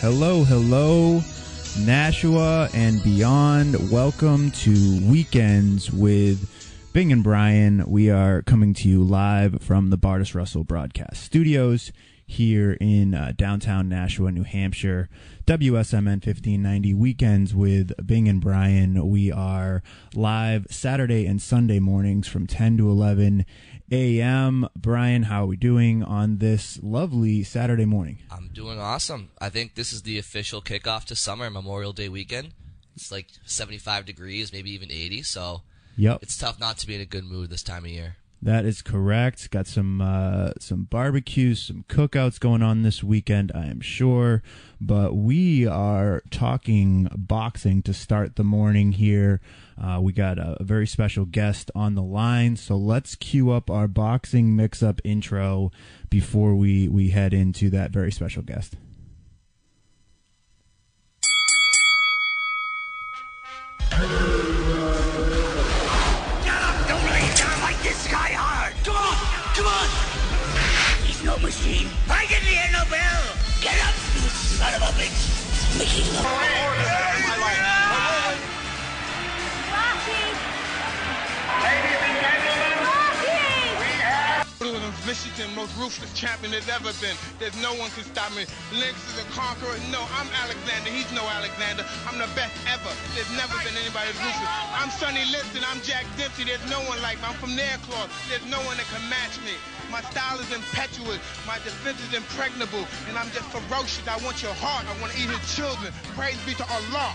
Hello, Nashua and beyond. Welcome to Weekends with Bing and Brian. We are coming to you live from the Bartis Russell Broadcast Studios here in downtown Nashua, New Hampshire. WSMN 1590 Weekends with Bing and Brian. We are live Saturday and Sunday mornings from 10 to 11 a.m. Brian, how are we doing on this lovely Saturday morning? I'm doing awesome. I think this is the official kickoff to summer, Memorial Day weekend. It's like 75 degrees, maybe even 80, so Yep. It's tough not to be in a good mood this time of year. That is correct. Got some barbecues, some cookouts going on this weekend, I am sure. But we are talking boxing to start the morning here. We got a very special guest on the line, so let's cue up our boxing mix-up intro before we head into that very special guest. No machine. I can hear no bell. Get up, you son of a bitch. Mickey Rocky. Ladies and gentlemen, we have Michigan, most ruthless champion there's ever been. There's no one can stop me. Lynx is a conqueror. No, I'm Alexander. He's no Alexander. I'm the best ever. There's never been anybody as ruthless. I'm Sonny Liston. I'm Jack Dempsey. There's no one like me. I'm from Nairclaw. There's no one that can match me. My style is impetuous. My defense is impregnable. And I'm just ferocious. I want your heart. I want to eat his children. Praise be to Allah.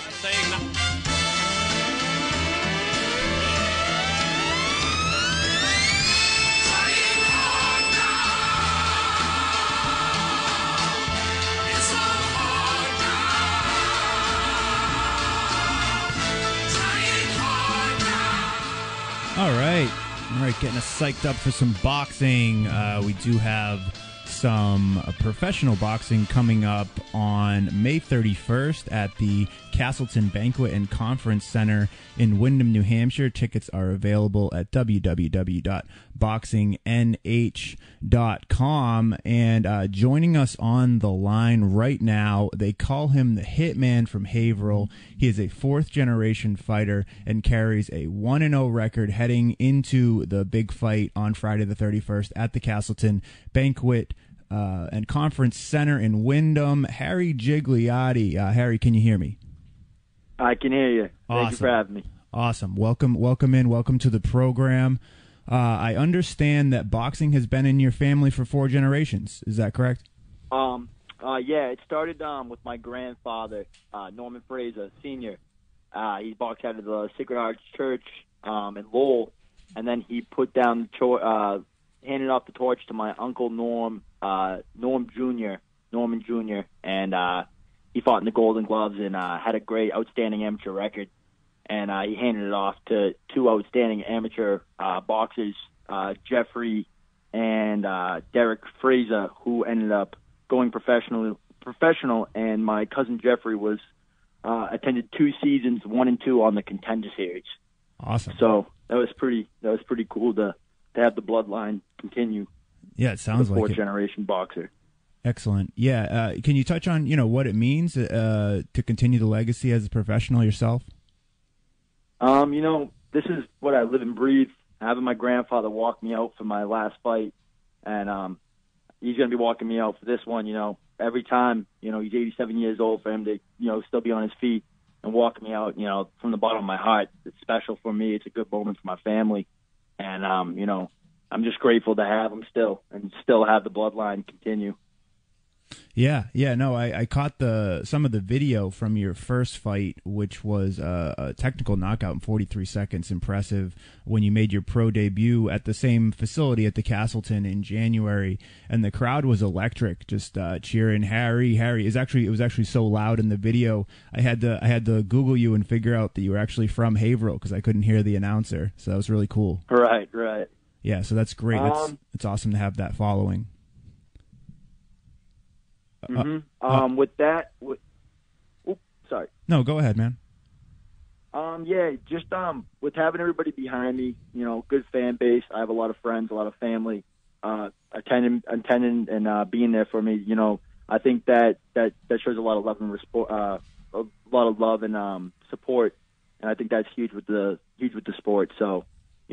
All right, getting us psyched up for some boxing. We do have some professional boxing coming up on May 31st at the Castleton Banquet and Conference Center in Windham, New Hampshire. Tickets are available at www.boxingnh.com. And joining us on the line right now, they call him the Hitman from Haverhill. He is a fourth-generation fighter and carries a 1-0 record heading into the big fight on Friday the 31st at the Castleton Banquet and Conference Center in Windham. Harry Gigliotti. Harry, can you hear me? I can hear you. Awesome. Thank you for having me. Awesome. Welcome in. Welcome to the program. I understand that boxing has been in your family for 4 generations. Is that correct? Yeah, it started with my grandfather, Norman Fraser, Sr. He boxed out of the Sacred Hearts Church in Lowell, and then he put down handed off the torch to my uncle Norman Jr., and he fought in the Golden Gloves and had a great, outstanding amateur record. And he handed it off to 2 outstanding amateur boxers, Jeffrey and Derek Fraser, who ended up going professional. And my cousin Jeffrey was attended 2 seasons, 1 and 2 on the Contender Series. Awesome. So that was pretty cool to have the bloodline continue. Yeah, it sounds like it. 4th-generation boxer. Excellent. Yeah, can you touch on what it means to continue the legacy as a professional yourself? This is what I live and breathe. Having my grandfather walk me out for my last fight, and he's going to be walking me out for this one. Every time, he's 87 years old. For him to still be on his feet and walk me out, from the bottom of my heart, it's special for me. It's a good moment for my family, and I'm just grateful to have him still have the bloodline continue. Yeah, no, I caught some of the video from your first fight, which was a technical knockout in 43 seconds. Impressive when you made your pro debut at the same facility at the Castleton in January, and the crowd was electric, just cheering Harry. It was actually so loud in the video. I had to Google you and figure out that you were actually from Haverhill because I couldn't hear the announcer. So that was really cool. Right. Yeah, so that's great. It's awesome to have that following. With that, sorry. No, go ahead, man. With having everybody behind me, good fan base. I have a lot of friends, a lot of family, attending and being there for me. I think that shows a lot of love and a lot of love and support, and I think that's huge with the sport. So,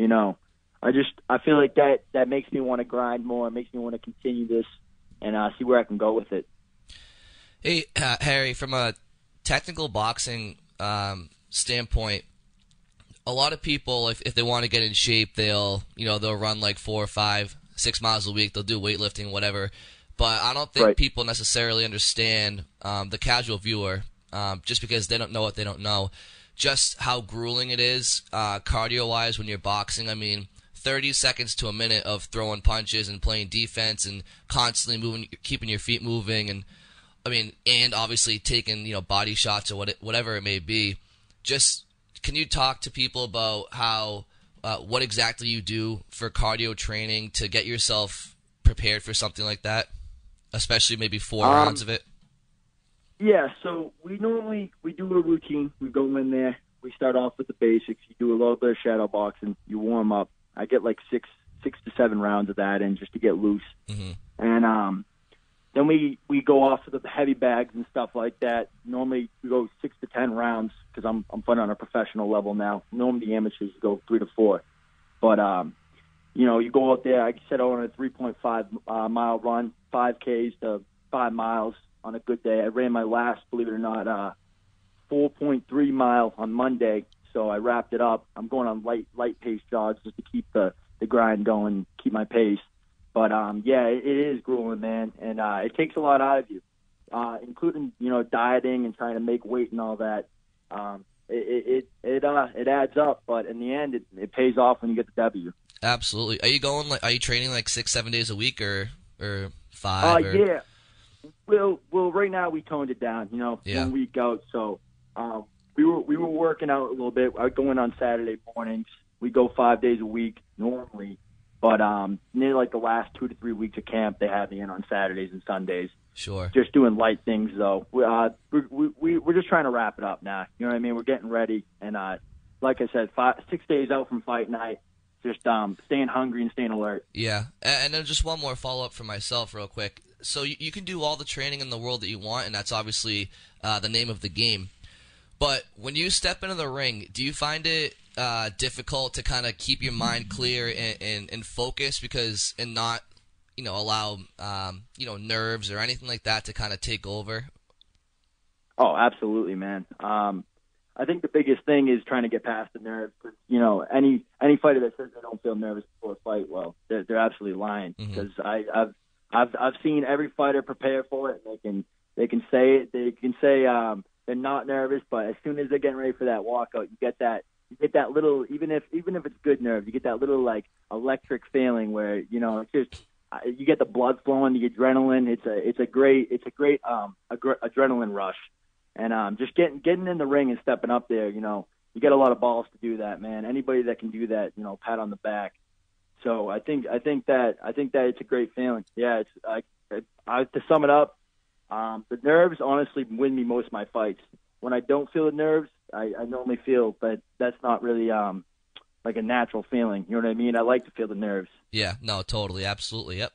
I feel like that makes me want to grind more. It makes me want to continue this and see where I can go with it. Hey, Harry, from a technical boxing standpoint, a lot of people, if they want to get in shape, they'll run like 4 or 5, 6 miles a week. They'll do weightlifting, whatever. But I don't think people necessarily understand, the casual viewer, just because they don't know what they don't know, just how grueling it is cardio-wise when you're boxing. I mean, 30 seconds to a minute of throwing punches and playing defense and constantly moving, keeping your feet moving, and obviously taking body shots or whatever it may be. Just can you talk to people about how what exactly you do for cardio training to get yourself prepared for something like that, especially maybe 4 rounds of it? Yeah, so we do a routine. We go in there. We start off with the basics. You do a little bit of shadow boxing. You warm up. I get like 6 to 7 rounds of that in just to get loose. Mm-hmm. And then we go off to the heavy bags and stuff like that. Normally we go 6 to 10 rounds because I'm fighting on a professional level now. Normally the amateurs go 3 to 4. But, you go out there, like I said, on a 3.5 mile run, 5Ks to 5 miles on a good day. I ran my last, believe it or not, 4.3 mile on Monday. So I wrapped it up. I'm going on light pace jogs just to keep the grind going, keep my pace. But, it is grueling, man, and it takes a lot out of you, including, dieting and trying to make weight and all that. It adds up, but in the end, it pays off when you get the W. Absolutely. Are you training like 6-7 days a week or 5? Yeah. Well, right now we toned it down, 1 week out. So we were working out a little bit. I go in on Saturday mornings. We go 5 days a week normally. But near like the last 2 to 3 weeks of camp, they have me in on Saturdays and Sundays. Sure. Just doing light things, though. We're just trying to wrap it up now. You know what I mean? We're getting ready. And like I said, 6 days out from fight night, just staying hungry and staying alert. Yeah. And then just one more follow-up for myself real quick. So you can do all the training in the world that you want, and that's obviously the name of the game. But when you step into the ring, do you find it difficult to kind of keep your mind clear and focus and not, allow, nerves or anything like that to kind of take over? Oh, absolutely, man. I think the biggest thing is trying to get past the nerves. Any fighter that says they don't feel nervous before a fight, well, they're absolutely lying. Because I've seen every fighter prepare for it. They can say it. They can say they're not nervous, but as soon as they're getting ready for that walkout, you get that little, even if it's good nerves, you get that little like electric feeling where it's just you get the blood flowing, the adrenaline. It's a great adrenaline rush, and just getting in the ring and stepping up there. You get a lot of balls to do that, man. Anybody that can do that, pat on the back. So I think that it's a great feeling. Yeah, to sum it up, the nerves honestly win me most of my fights. When I don't feel the nerves, I normally feel that that's not really like a natural feeling. You know what I mean? I like to feel the nerves. Yeah, no, totally, absolutely, yep.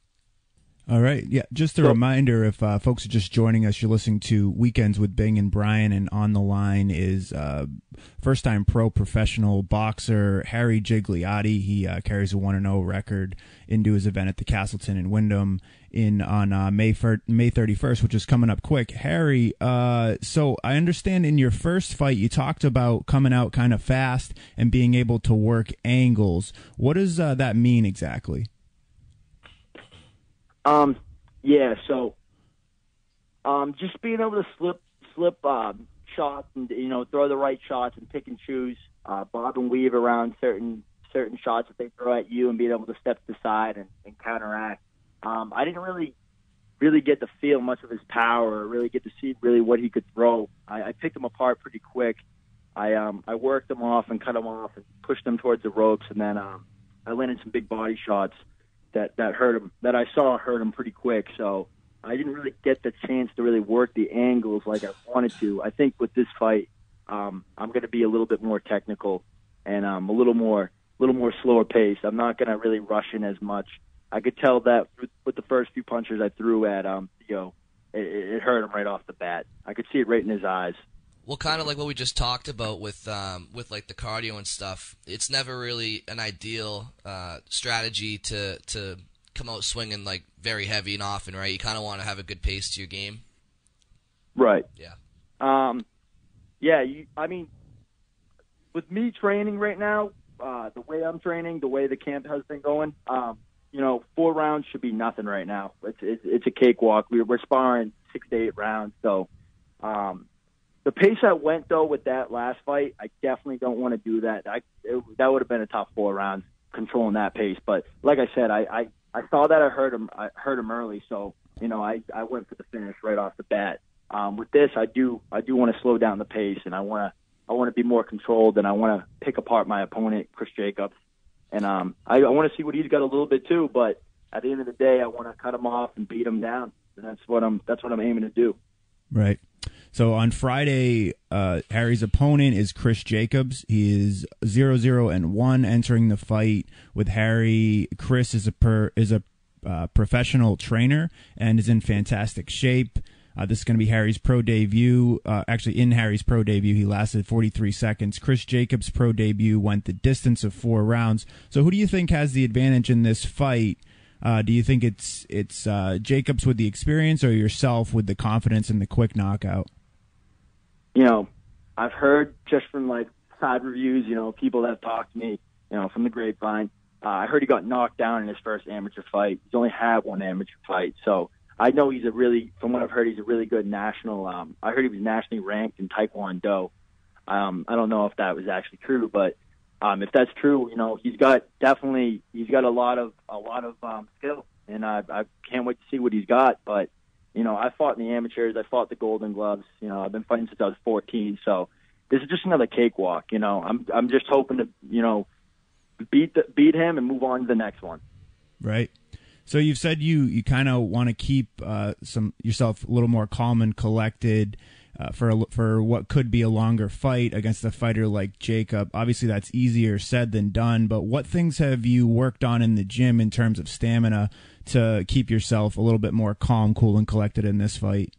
All right, yeah, just a reminder, if folks are just joining us, you're listening to Weekends with Bing and Brian, and on the line is first-time pro professional boxer Harry Gigliotti. He carries a 1-0 record into his event at the Castleton in Windham on May 31st, which is coming up quick. Harry, so I understand in your first fight you talked about coming out kind of fast and being able to work angles. What does that mean exactly? So just being able to slip shots and throw the right shots and pick and choose, bob and weave around certain shots that they throw at you and being able to step to the side and counteract. I didn't really get to feel much of his power or really get to see really what he could throw. I picked him apart pretty quick. I worked him off and cut him off and pushed him towards the ropes, and then I landed some big body shots that hurt him, that I saw hurt him pretty quick. So I didn't really get the chance to really work the angles like I wanted to. I think with this fight, I'm going to be a little bit more technical and a little more slower pace. I'm not going to really rush in as much. I could tell that with the first few punches I threw at it hurt him right off the bat. I could see it right in his eyes. Well, kind of like what we just talked about with like the cardio and stuff. It's never really an ideal strategy to come out swinging like very heavy and often, right? You kind of want to have a good pace to your game. Right. Yeah. I mean, with me training right now, the way I'm training, the way the camp has been going, 4 rounds should be nothing right now. It's a cakewalk. We're sparring 6 to 8 rounds. So the pace I went, though, with that last fight, I definitely don't want to do that. That would have been a tough 4 rounds controlling that pace. But like I said, I saw that I hurt him early. So, I went for the finish right off the bat. With this, I do want to slow down the pace, and I want to be more controlled, and I want to pick apart my opponent, Kris Jacobs, and I want to see what he's got a little bit too. But at the end of the day, I want to cut him off and beat him down, and that's what I'm aiming to do. Right. So on Friday, Harry's opponent is Kris Jacobs. He is 0-0-1 entering the fight with Harry. Kris is a professional trainer and is in fantastic shape. This is going to be Harry's pro debut. Actually, in Harry's pro debut, he lasted 43 seconds. Kris Jacobs' pro debut went the distance of 4 rounds. So who do you think has the advantage in this fight? Do you think it's Jacobs with the experience or yourself with the confidence and the quick knockout? I've heard just from like side reviews, people that have talked to me, from the grapevine. I heard he got knocked down in his first amateur fight. He's only had 1 amateur fight, so I know from what I've heard, he's a really good national. I heard he was nationally ranked in Taekwondo. I don't know if that was actually true, but if that's true, he's got a lot of skill, and I can't wait to see what he's got. But I fought in the amateurs, I fought the Golden Gloves. I've been fighting since I was 14, so this is just another cakewalk. I'm just hoping to beat him and move on to the next one. Right. So you've said you kind of want to keep yourself a little more calm and collected for what could be a longer fight against a fighter like Jacob. Obviously, that's easier said than done. But what things have you worked on in the gym in terms of stamina to keep yourself a little bit more calm, cool, and collected in this fight?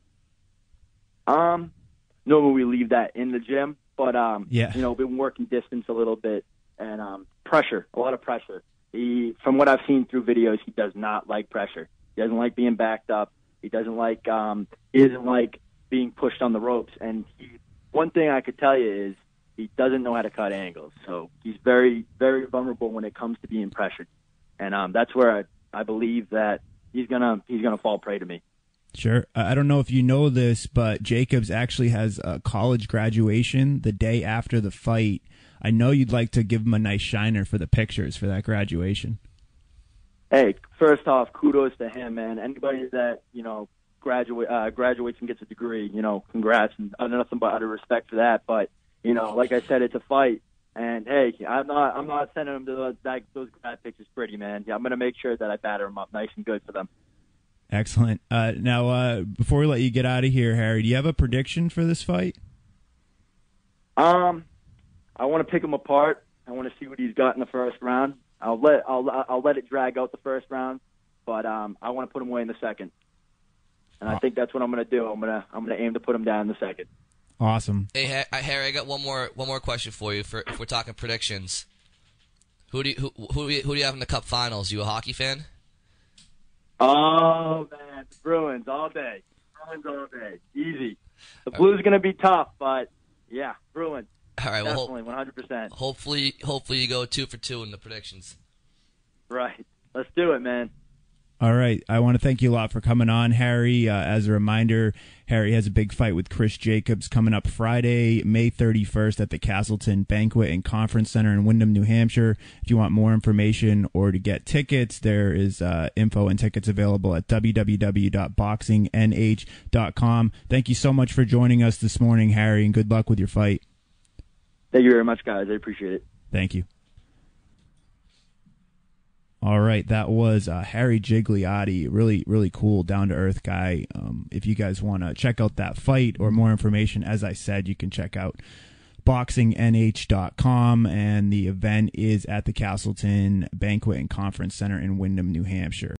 Normally we leave that in the gym, but yeah. Been working distance a little bit and pressure, a lot of pressure. From what I've seen through videos, he does not like pressure. He doesn't like being backed up. He doesn't like being pushed on the ropes. And one thing I could tell you is he doesn't know how to cut angles. So he's very, very vulnerable when it comes to being pressured. And that's where I believe that he's gonna fall prey to me. Sure. I don't know if you know this, but Jacobs actually has a college graduation the day after the fight. I know you'd like to give him a nice shiner for the pictures for that graduation. Hey, first off, kudos to him, man. Anybody that graduates and gets a degree, congrats, and nothing but utter respect for that. But like I said, it's a fight, and hey, I'm not sending him to those grad pictures pretty, man. Yeah, I'm gonna make sure that I batter him up nice and good for them. Excellent. Now, before we let you get out of here, Harry, do you have a prediction for this fight? I want to pick him apart. I want to see what he's got in the first round. I'll let it drag out the first round, but I want to put him away in the second. And I think that's what I'm going to do. I'm going to aim to put him down in the second. Awesome. Hey, Harry, I got one more question for you. If we're talking predictions, who do you have in the Cup Finals? You a hockey fan? Oh man, Bruins all day. Easy. The Blues are going to be tough, but yeah, Bruins. All right, definitely, 100%. Hopefully you go 2 for 2 in the predictions. Right. Let's do it, man. All right. I want to thank you a lot for coming on, Harry. As a reminder, Harry has a big fight with Kris Jacobs coming up Friday, May 31st at the Castleton Banquet and Conference Center in Windham, New Hampshire. If you want more information or to get tickets, there is info and tickets available at www.boxingnh.com. Thank you so much for joining us this morning, Harry, and good luck with your fight. Thank you very much, guys. I appreciate it. Thank you. All right, that was Harry Gigliotti, really, really cool, down-to-earth guy. If you guys want to check out that fight or more information, as I said, you can check out boxingnh.com, and the event is at the Castleton Banquet and Conference Center in Windham, New Hampshire.